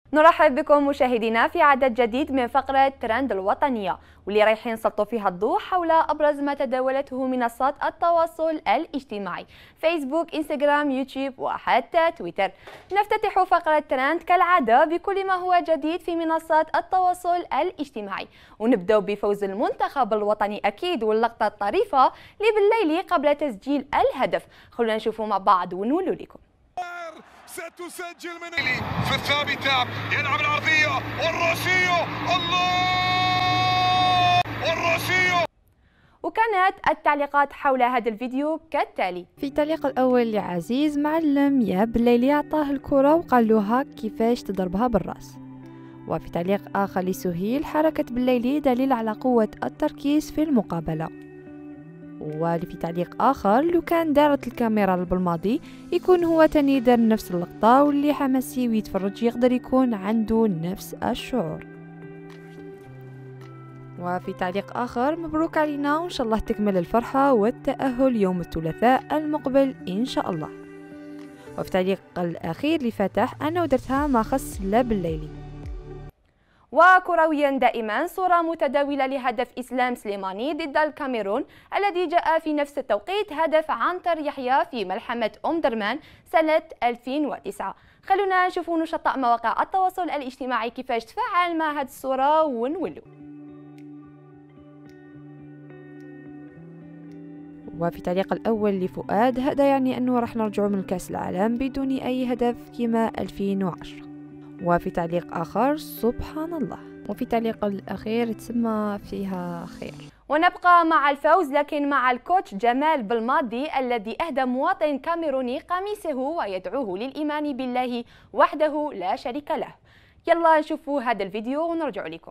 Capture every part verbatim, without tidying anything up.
نرحب بكم مشاهدينا في عدد جديد من فقرة ترند الوطنية، واللي رايحين نسلطوا فيها الضوء حول أبرز ما تداولته منصات التواصل الاجتماعي فيسبوك، انستغرام، يوتيوب وحتى تويتر. نفتتح فقرة ترند كالعادة بكل ما هو جديد في منصات التواصل الاجتماعي، ونبدأ بفوز المنتخب الوطني أكيد واللقطة الطريفة لبالليل قبل تسجيل الهدف. خلونا نشوفه مع بعض ونقول لكم. ستسجل من في الثابتة، يلعب العرضية والروسيو، الله والروسيو. وكانت التعليقات حول هذا الفيديو كالتالي. في التعليق الأول لعزيز معلم يا بالليل عطاه الكرة وقال له هاك كيفاش تضربها بالراس. وفي تعليق آخر لسهيل حركة بالليل دليل على قوة التركيز في المقابلة. وفي تعليق آخر لو كان دارت الكاميرا بالماضي يكون هو تاني دار نفس اللقطة، واللي حماسي ويتفرج يقدر يكون عنده نفس الشعور. وفي تعليق آخر مبروك علينا وإن شاء الله تكمل الفرحة والتأهل يوم الثلاثاء المقبل إن شاء الله. وفي تعليق الأخير لفتح أنا ودرتها ما خص لا بالليلي. وكرويا دائما صورة متداولة لهدف إسلام سليماني ضد الكاميرون الذي جاء في نفس التوقيت هدف عنتر يحيى في ملحمة أم درمان سنة ألفين وتسعة. خلونا نشوف نشطاء مواقع التواصل الاجتماعي كيفاش تفاعل مع هذه الصورة ونولو. وفي تعليق الأول لفؤاد هذا يعني أنه راح نرجع من كأس العالم بدون أي هدف كما ألفين وعشرة. وفي تعليق آخر سبحان الله. وفي تعليق الأخير تسمى فيها خير. ونبقى مع الفوز لكن مع الكوتش جمال بالماضي الذي أهدى مواطن كاميروني قميصه ويدعوه للإيمان بالله وحده لا شريك له. يلا نشوفوا هذا الفيديو ونرجع لكم.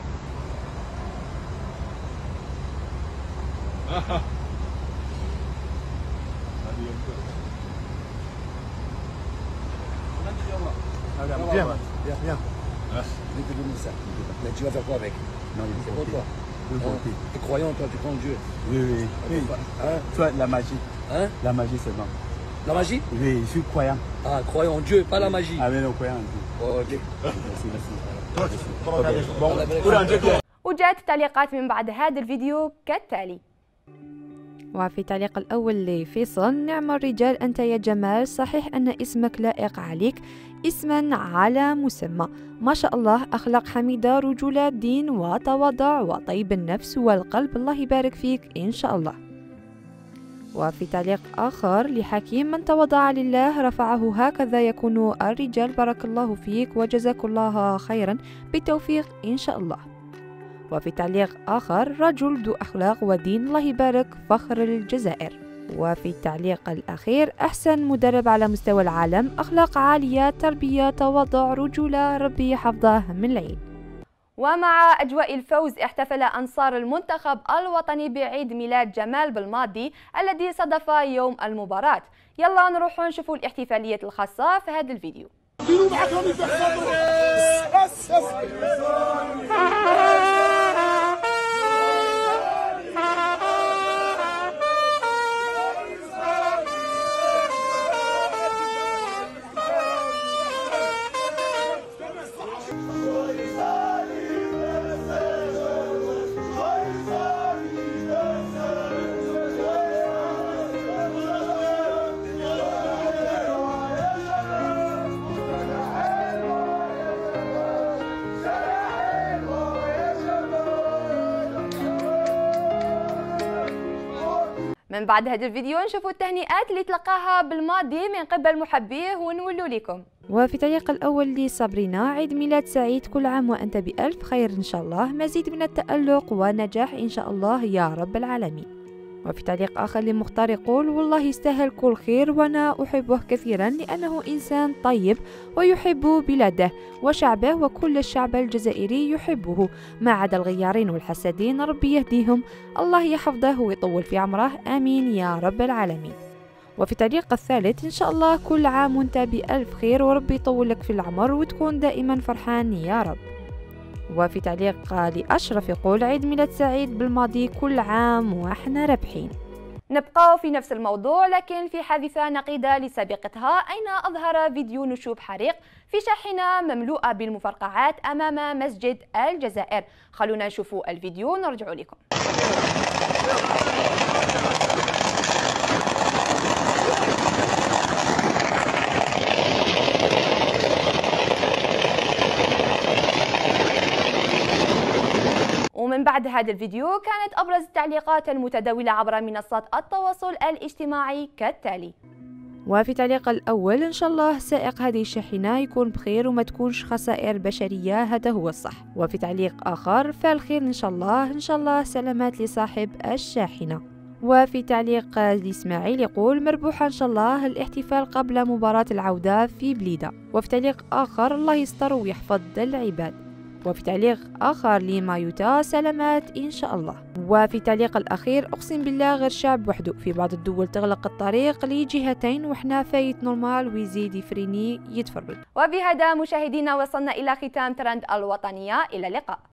Viens, viens, viens. Je vais te donner ça. Mais tu vas faire quoi avec? Non, il est pour toi. Tu es croyant, toi, tu crois en Dieu? Oui, oui. oui. Hein? Toi, la magie. Hein? La magie, c'est bon. La magie? Oui, je suis croyant. Ah, croyant en Dieu, pas la magie. Ah, mais non, croyant en Dieu. Oh, ok. Merci, merci. Bon, وجاءت التعليقات من بعد هذا الفيديو كالتالي. وفي تعليق الأول لفيصل نعم الرجال أنت يا جمال، صحيح أن اسمك لائق عليك، اسما على مسمى، ما شاء الله، أخلاق حميدة، رجولة، دين وتواضع وطيب النفس والقلب، الله يبارك فيك إن شاء الله. وفي تعليق آخر لحكيم من تواضع لله رفعه، هكذا يكون الرجال، بارك الله فيك وجزاك الله خيرا، بالتوفيق إن شاء الله. وفي تعليق آخر رجل ذو أخلاق ودين، الله يبارك، فخر الجزائر. وفي التعليق الأخير أحسن مدرب على مستوى العالم، أخلاق عالية، تربية، تواضع، رجولة، ربي حفظه من العين. ومع أجواء الفوز احتفل أنصار المنتخب الوطني بعيد ميلاد جمال بالماضي الذي صادف يوم المباراة. يلا نروح نشوفوا الاحتفالية الخاصة في هذا الفيديو. من بعد هذا الفيديو نشوفوا التهنئات اللي تلقاها بالماضي من قبل محبيه ونولوا لكم. وفي التعليق الأول لصابرينا عيد ميلاد سعيد، كل عام وأنت بألف خير إن شاء الله، مزيد من التألق ونجاح إن شاء الله يا رب العالمين. وفي تعليق آخر لمختار يقول والله يستاهل كل خير وأنا أحبه كثيرا لأنه إنسان طيب ويحب بلاده وشعبه وكل الشعب الجزائري يحبه ما عدا الغيارين والحسادين، ربي يهديهم، الله يحفظه ويطول في عمره، آمين يا رب العالمين. وفي التعليق الثالث إن شاء الله كل عام وانت بألف خير وربي يطول لك في العمر وتكون دائما فرحان يا رب. وفي تعليق لأشرف يقول عيد ميلاد سعيد بالماضي، كل عام واحنا رابحين. نبقى في نفس الموضوع لكن في حادثة نقيضة لسابقتها، أين أظهر فيديو نشوب حريق في شاحنة مملوءة بالمفرقعات أمام مسجد الجزائر. خلونا نشوفوا الفيديو ونرجع لكم. ومن بعد هذا الفيديو كانت أبرز التعليقات المتداولة عبر منصات التواصل الاجتماعي كالتالي. وفي تعليق الأول: إن شاء الله سائق هذه الشاحنة يكون بخير وما تكونش خسائر بشرية، هذا هو الصح. وفي تعليق آخر: فعل خير إن شاء الله، إن شاء الله سلامات لصاحب الشاحنة. وفي تعليق لإسماعيل يقول: مربوحة إن شاء الله الاحتفال قبل مباراة العودة في بليدة. وفي تعليق آخر: الله يستر ويحفظ العباد. وفي تعليق آخر لمايوتا: سلامات إن شاء الله. وفي تعليق الأخير: أقسم بالله غير شعب وحده، في بعض الدول تغلق الطريق لجهتين وحنا فايت نورمال ويزيد يفريني يتفرج. وبهذا مشاهدينا وصلنا إلى ختام ترند الوطنية، إلى اللقاء.